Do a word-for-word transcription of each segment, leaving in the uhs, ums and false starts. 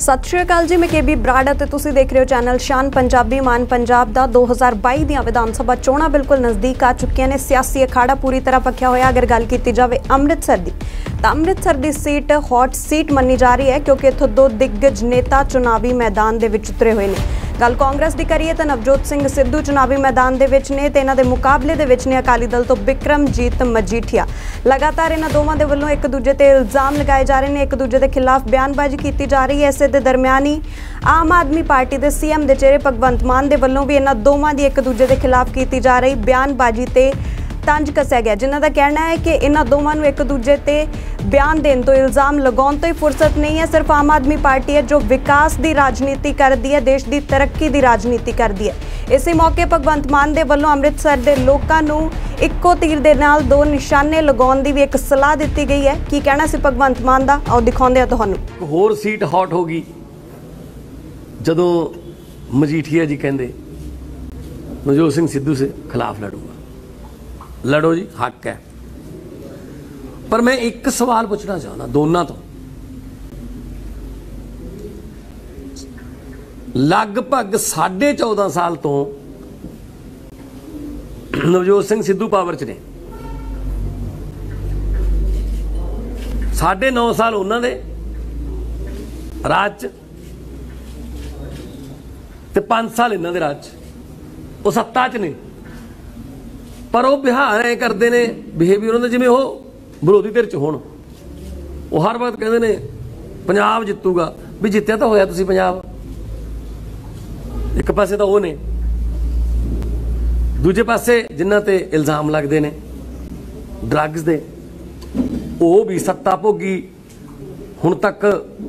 सत श्री अकाल जी, मैं केबी बराड़ ते तुसीं देख रहे हो चैनल शान पंजाबी। मान पंजाब दा दो हज़ार बाई ਦੀਆਂ विधान सभा चोणां बिल्कुल नज़दीक आ चुकियां ने। सियासी अखाड़ा पूरी तरह पक्या होया। अगर गल की जाए अमृतसर की, तो अमृतसर की सीट हॉट सीट मनी जा रही है क्योंकि इत्थों दो दिग्गज नेता चुनावी मैदान दे विच उतरे हुए ने। गल कांग्रेस की करिए तो नवजोत सिंह सिद्धू चुनावी मैदान दे विच ने ते इन्हां दे मुकाबले दे विच ने अकाली दल तो बिक्रमजीत मजीठिया। लगातार इन्हां दोवां दे वल्लों एक दूजे ते इल्जाम लगाए जा रहे हैं, एक दूजे के खिलाफ बयानबाजी की जा रही है। इस दे दरम्यान ही आम आदमी पार्टी के सीएम के चेहरे भगवंत मान के वल्लों भी इन्हां दोवां दी एक दूजे के खिलाफ की जा रही बयानबाजी ते तंज कसया गया, जिन्हां दा कहना है कि इन्हां दोवां नूं एक दूजे ते बयान देने तो इल्जाम लगाने तो ही फुर्सत नहीं है। सिर्फ आम आदमी पार्टी है जो विकास की राजनीति करती है, देश की तरक्की की राजनीति करती है। इसी मौके भगवंत मान के वल्लों अमृतसर के लोगों नूं इक्को तीर दे नाल दो निशाने लगाने की भी एक सलाह दी गई है। की कहना सी भगवंत मान का, आओ दिखाते हैं तुहानूं। होर सीट हॉट होगी जदों मजीठिया जी कहते नवजोत सिंह सिद्धू से खिलाफ लड़ूंगा। लड़ो जी, हक है, पर मैं एक सवाल पूछना चाहना दोनों तो। लगभग साढ़े चौदह साल तो नवजोत सिंह सिद्धू पावर च ने, साढ़े नौ साल उन्होंने राज च ते पांच साल इन्हों के राज च, वो सत्ता च ने। पर वो बिहार ऐ करते हैं बिहेवियर उन्होंने जिमें वो विरोधी धिर च होण। वो हर वक्त कहते हैं पंजाब जितूगा, भी जित्या तो होया तुसीं पंजाब। एक पासे तो वो ने, दूजे पासे जिन्हां ते इल्जाम लगते हैं ड्रग्स दे, वो भी सत्ता भोगी हुण तक।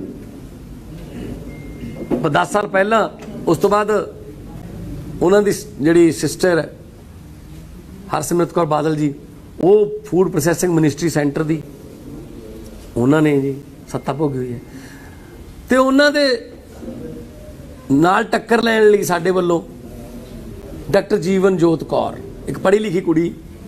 दस साल पहला उस तो बाद उन्हां दी जिहड़ी सिस्टर है हरसिमरत कौर बादल जी, वो फूड प्रोसैसिंग मिनिस्ट्री सेंटर दी उन्होंने जी सत्ता भोगी हुई है। तो उन्होंने नाल टक्कर लैण लई साडे वल्लों डॉक्टर जीवन जोत कौर, एक पढ़ी लिखी कुड़ी,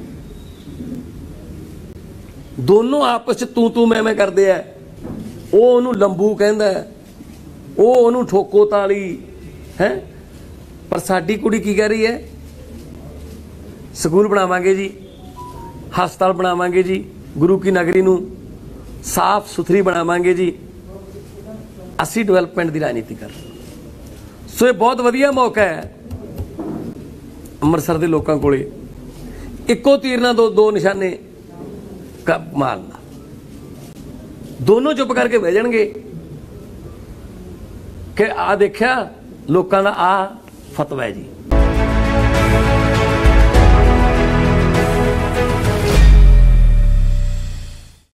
दोनों आपस च तू तू मैं मैं करते हैं। वो उन्होंने लंबू कहंदा है, वो उन्होंने ठोको ताली है। पर साडी कुड़ी की कह रही है, स्कूल बनावांगे जी, हस्पताल बनावांगे जी, गुरु की नगरी नूं साफ सुथरी बनावांगे जी, असी डिवेलपमेंट की राजनीति कर। सो ये बहुत वधिया मौका है अमृतसर के लोगों को इक्को तीर ना दो दो निशाने का मारना। दोनों चुप करके बह जाएंगे कि आ देखिया लोगों का आ फतवा है जी।